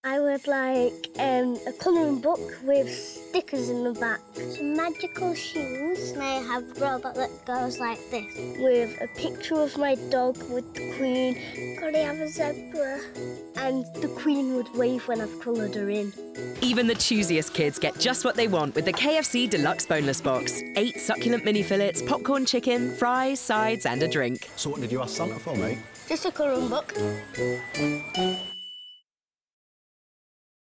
I would like a colouring book with stickers in the back. Some magical shoes. And I have a robot that goes like this. With a picture of my dog with the Queen. Could I have a zebra? And the Queen would wave when I've coloured her in. Even the choosiest kids get just what they want with the KFC Deluxe Boneless Box. 8 succulent mini fillets, popcorn chicken, fries, sides and a drink. So what did you ask Santa for, mate? Just a colouring book.